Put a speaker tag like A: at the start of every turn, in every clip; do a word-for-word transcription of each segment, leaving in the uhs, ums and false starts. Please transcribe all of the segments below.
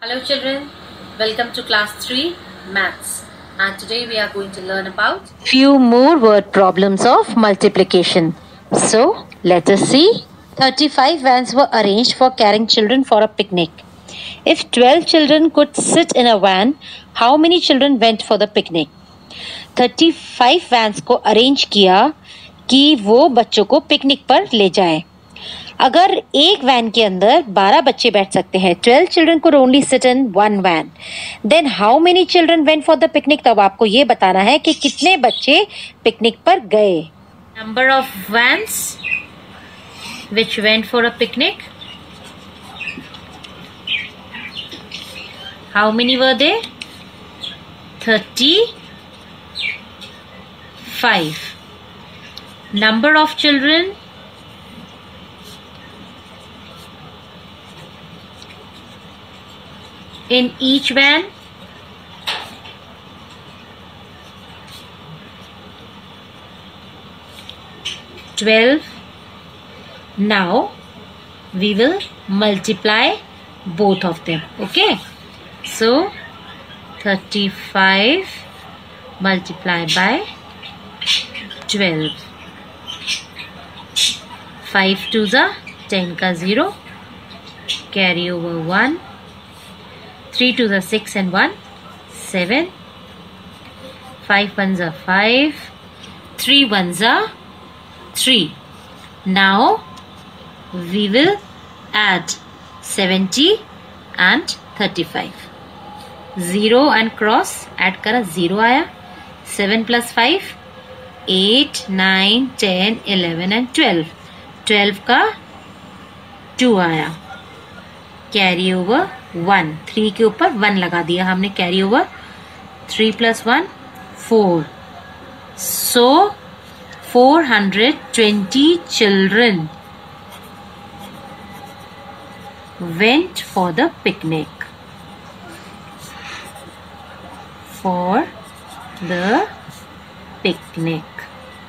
A: Hello children, welcome to class three Maths, and today we are going to learn about
B: few more word problems of multiplication. So let us see. thirty-five vans were arranged for carrying children for a picnic. If twelve children could sit in a van, how many children went for the picnic? thirty-five vans को arrange किया कि वो बच्चों को picnic पर ले जाए. अगर एक वैन के अंदर बारह बच्चे बैठ सकते हैं, twelve children could only sit in one van, then how many children went for the picnic? तब आपको ये बताना है कि कितने बच्चे पिकनिक पर गए.
A: number of vans which went for a picnic. How many were there? thirty-five. Number of children? In each van? twelve. Now we will multiply both of them. Okay, so thirty-five multiplied by twelve. five to the ten ka zero, carry over one. three to the six and one, seven. five ones are five. three ones are three. Now we will add seventy and thirty-five. zero and cross add kara, zero आया. seven plus five, eight, nine, ten, eleven and twelve. twelve का two आया. Carry over one. Three के ऊपर one लगा दिया हमने. Carry over three plus one four. So four hundred twenty children went for the picnic. For the picnic.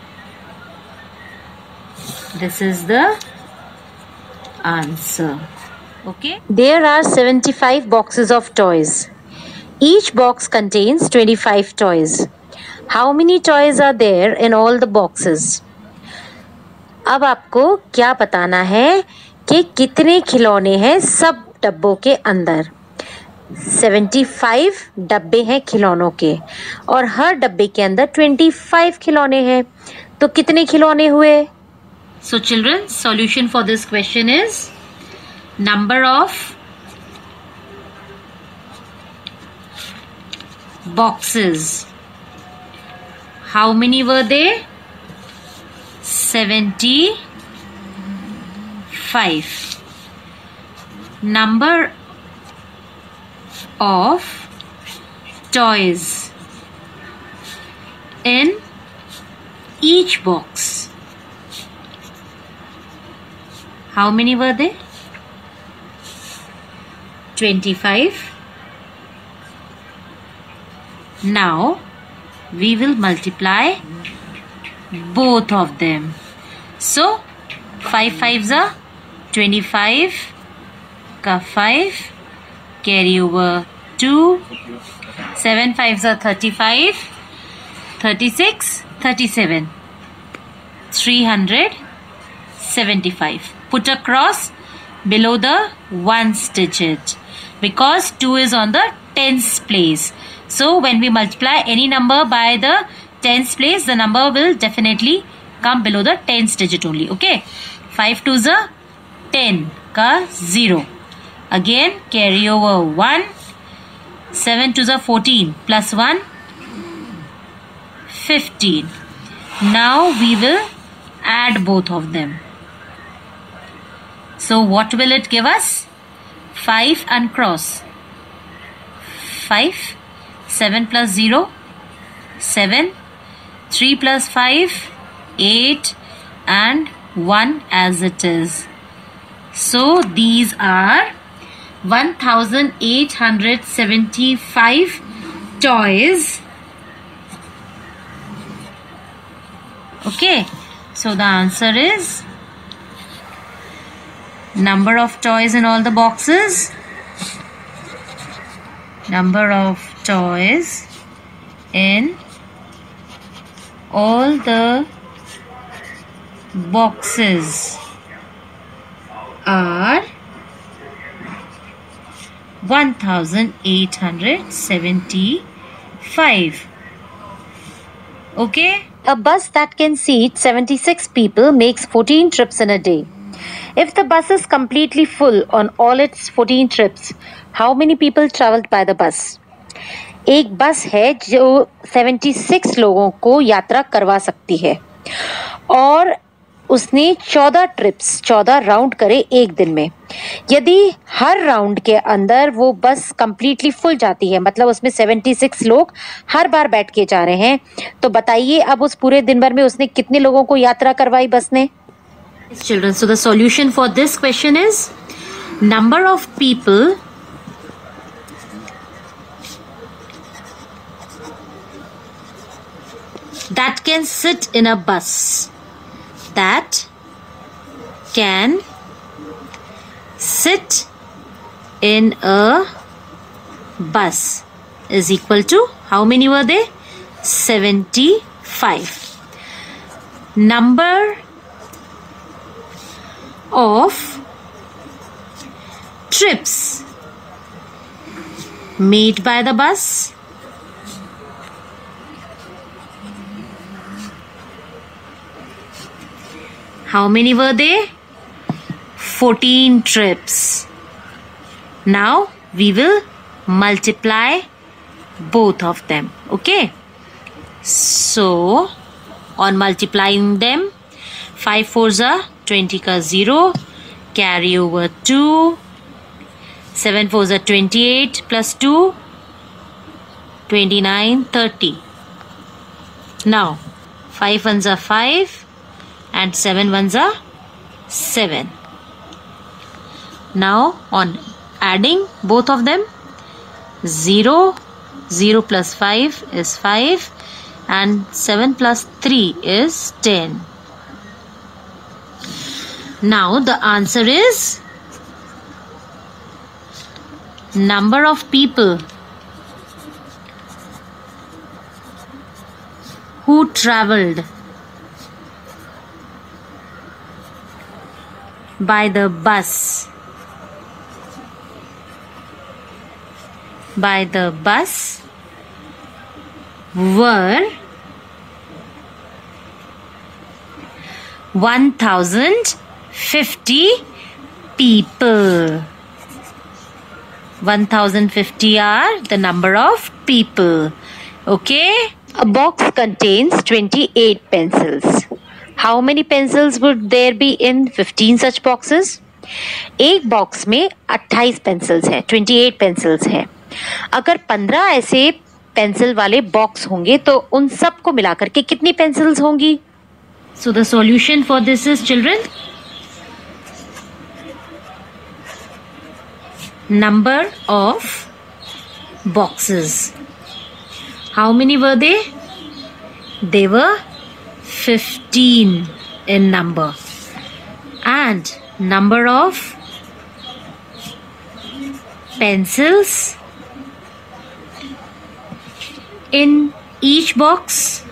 A: This is the answer. Okay.
B: There are seventy-five boxes of toys. Each box contains twenty-five toys. How many toys are there in all the boxes? अब आपको क्या बताना है कि कितने खिलौने हैं सब डब्बों के अंदर. पचहत्तर डब्बे हैं खिलौनों के और हर डब्बे के अंदर पच्चीस खिलौने हैं. तो कितने खिलौने हुए?
A: So children, solution for this question is number of boxes. How many were there? seventy-five. Number of toys in each box. How many were there? twenty-five. Now we will multiply both of them. So five fives are twenty-five ka five, carry over two. seven fives are thirty-five, thirty-six, thirty-seven. three hundred seventy-five. Put a cross below the ones digit because two is on the tens place. So when we multiply any number by the tens place, the number will definitely come below the tens digit only. Okay. five twos are ten ka zero. Again carry over one. seven twos are fourteen plus one, fifteen. Now we will add both of them. So what will it give us? five uncross. five. seven plus zero, seven. three plus five, eight. And one as it is. So these are one thousand eight hundred seventy-five toys. Okay. So the answer is number of toys in all the boxes number of toys in all the boxes are one thousand eight hundred seventy-five. Okay?
B: A bus that can seat seventy-six people makes fourteen trips in a day. If the bus is completely full on all its fourteen trips, how many people traveled by the bus? एक बस है जो छिहत्तर लोगों को यात्रा करवा सकती है और उसने चौदह ट्रिप्स चौदह राउंड करे एक दिन में। यदि हर राउंड के अंदर वो बस कंप्लीटली फुल जाती है, मतलब उसमें छिहत्तर लोग हर बार बैठ के जा रहे हैं, तो बताइए अब उस पूरे दिन भर में उसने कितने लोगों को यात्रा करवाई बस ने?
A: Children, so the solution for this question is number of people that can sit in a bus that can sit in a bus is equal to, how many were they? seventy-five. Number of trips made by the bus how many were they? fourteen trips. Now we will multiply both of them. Okay, so on multiplying them, five fours are twenty ka zero, carry over two, seven fours are twenty-eight plus two, twenty-nine, thirty. Now five ones are five and seven ones are seven. Now on adding both of them, zero, zero plus five is five and seven plus three is ten. Now the answer is number of people who travelled by the bus by the bus were one thousand fifty people. one thousand fifty are the number of people. Okay?
B: A box contains twenty-eight pencils. How many pencils would there be in fifteen such boxes? एक box में अट्ठाईस pencils हैं, अट्ठाईस pencils हैं। अगर पंद्रह ऐसे pencil वाले बॉक्स होंगे तो उन सब को मिलाकर के कितनी पेंसिल्स होंगी?
A: So the solution for this is, children, number of boxes. How many were they? They were fifteen in number. And number of pencils in each box,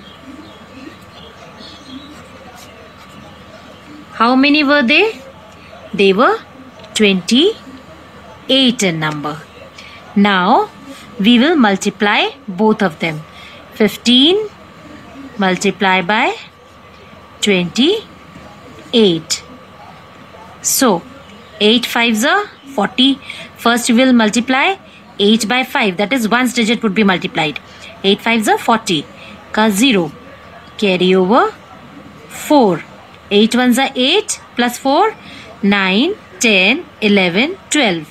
A: how many were they? They were twenty-eight in number. Now we will multiply both of them. fifteen multiply by twenty-eight. So eight fives are forty. First we will multiply eight by five, that is one's digit would be multiplied. eight fives are forty. Ka zero. Carry over four. eight ones are eight plus four, nine, ten, eleven, twelve.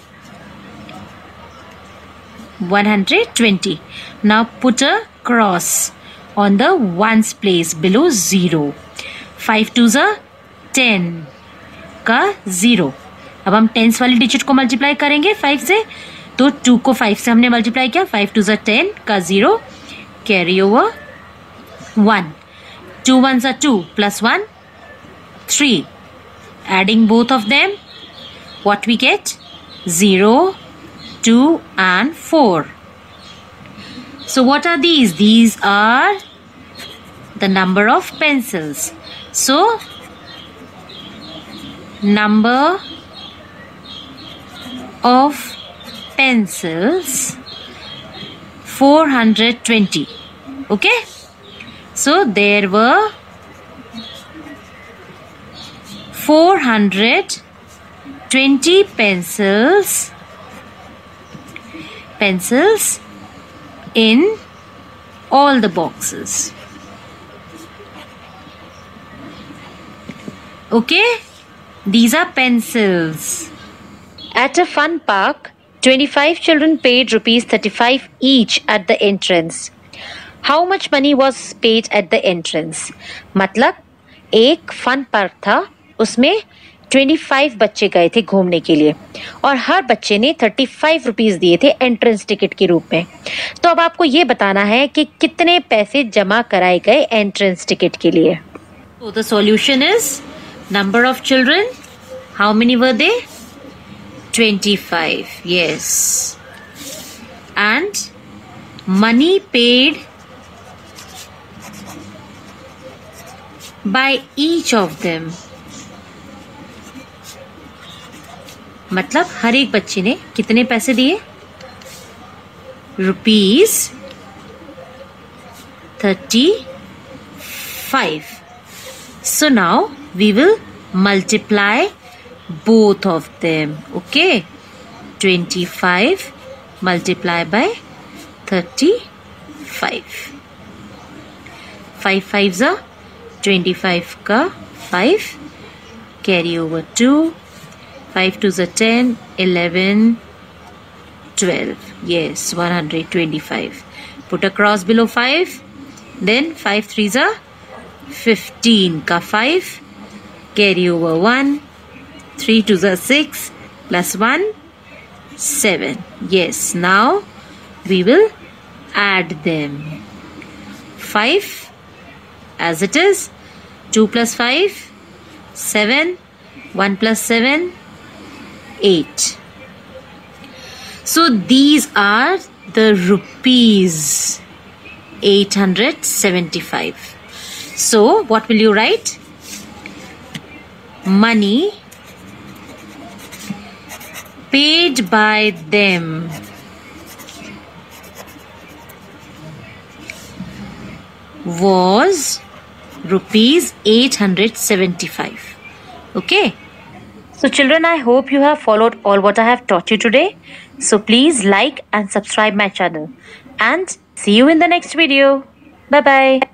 A: one hundred twenty. Now put a cross on the ones place below zero. five twos are ten का zero. अब हम tense वाली digit को multiply करेंगे five से, तो to को five से हमने मल्टीप्लाई किया, फाइव टू ज़ा टेन का zero, carry over one, two one ज़ा two plus one three, adding both of them what we get, zero, two and four. So what are these? These are the number of pencils. So number of pencils four hundred twenty. Okay, so there were four hundred twenty pencils pencils in all the boxes. Okay, these are pencils.
B: At a fun park, twenty-five children paid rupees thirty-five each at the entrance. How much money was paid at the entrance? मतलब एक fun park था, उसमें पच्चीस बच्चे गए थे घूमने के लिए और हर बच्चे ने पैंतीस रुपीस दिए थे एंट्रेंस टिकट के रूप में. तो अब आपको ये बताना है कि कितने पैसे जमा कराए गए एंट्रेंस टिकट के लिए.
A: So the solution is number of children. How many were they? twenty-five. Yes. And money paid by each of them. मतलब हर एक बच्चे ने कितने पैसे दिए? Rupees thirty five. So now we will multiply both of them. Okay, twenty-five multiply by thirty-five. Five fives are twenty-five का five. Carry over two. Five twos are ten, eleven, twelve. Yes, one hundred twenty-five. Put a cross below five. Then five threes are fifteen ka five. Carry over one. Three twos are six. Plus one, seven. Yes, now we will add them. Five as it is. Two plus five, seven. One plus seven, eight. So these are the rupees eight hundred seventy-five. So what will you write? Money paid by them was rupees eight hundred seventy-five. Okay.
B: So children, I hope you have followed all what I have taught you today. So please like and subscribe my channel. And see you in the next video. Bye bye.